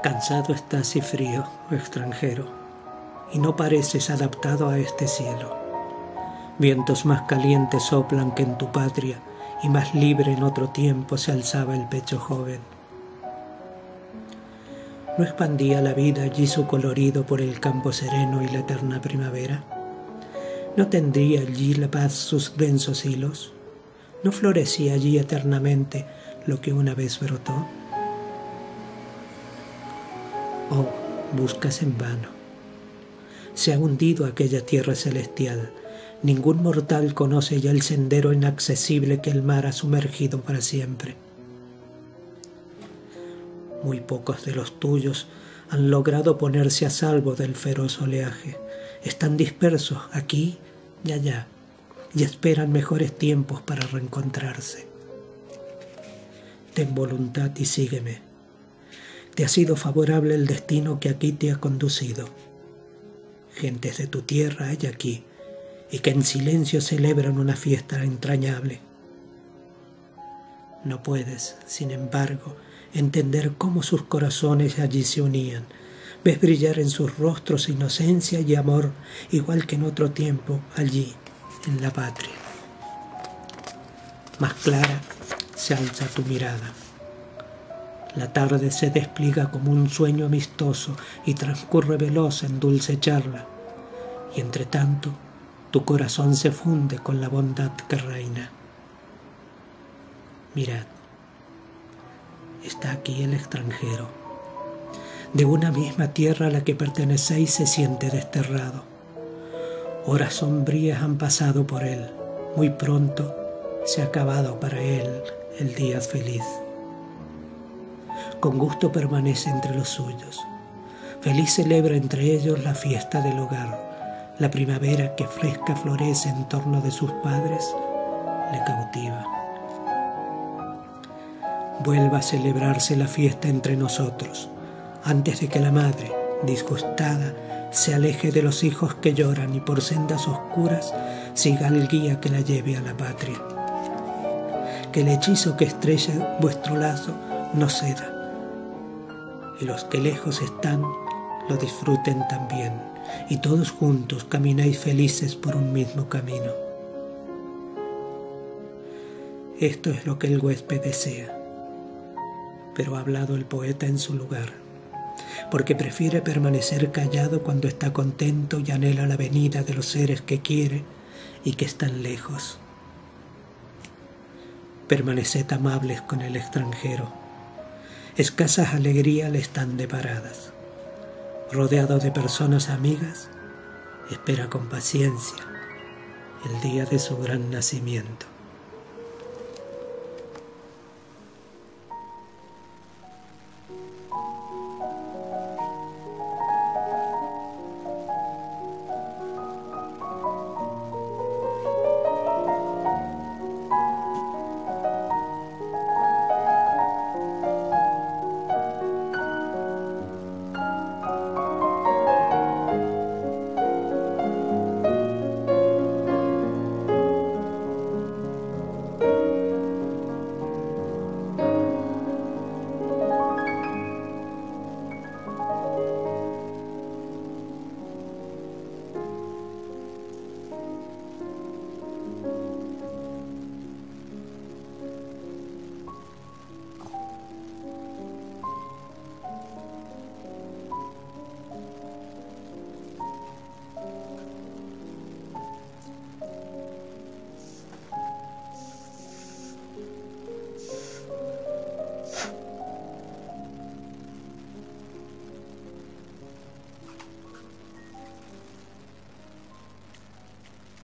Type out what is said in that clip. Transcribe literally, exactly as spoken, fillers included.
Cansado estás y frío, extranjero, y no pareces adaptado a este cielo. Vientos más calientes soplan que en tu patria, y más libre en otro tiempo se alzaba el pecho joven. ¿No expandía la vida allí su colorido por el campo sereno y la eterna primavera? ¿No tendría allí la paz sus densos hilos? ¿No florecía allí eternamente lo que una vez brotó? Oh, buscas en vano. Se ha hundido aquella tierra celestial. Ningún mortal conoce ya el sendero inaccesible que el mar ha sumergido para siempre. Muy pocos de los tuyos han logrado ponerse a salvo del feroz oleaje. Están dispersos aquí y allá y esperan mejores tiempos para reencontrarse. Ten voluntad y sígueme. Te ha sido favorable el destino que aquí te ha conducido. Gentes de tu tierra hay aquí, y que en silencio celebran una fiesta entrañable. No puedes, sin embargo, entender cómo sus corazones allí se unían. Ves brillar en sus rostros inocencia y amor, igual que en otro tiempo allí, en la patria. Más clara se alza tu mirada. La tarde se despliega como un sueño amistoso y transcurre veloz en dulce charla. Y entre tanto, tu corazón se funde con la bondad que reina. Mirad, está aquí el extranjero. De una misma tierra a la que pertenecéis se siente desterrado. Horas sombrías han pasado por él. Muy pronto se ha acabado para él el día feliz. Con gusto permanece entre los suyos. Feliz celebra entre ellos la fiesta del hogar. La primavera que fresca florece en torno de sus padres le cautiva. Vuelva a celebrarse la fiesta entre nosotros, antes de que la madre, disgustada, se aleje de los hijos que lloran y por sendas oscuras siga el guía que la lleve a la patria. Que el hechizo que estrella vuestro lazo no ceda, y los que lejos están lo disfruten también, y todos juntos camináis felices por un mismo camino. Esto es lo que el huésped desea, pero ha hablado el poeta en su lugar, porque prefiere permanecer callado cuando está contento y anhela la venida de los seres que quiere y que están lejos. Permaneced amables con el extranjero. Escasas alegrías le están deparadas. Rodeado de personas amigas, espera con paciencia el día de su gran nacimiento.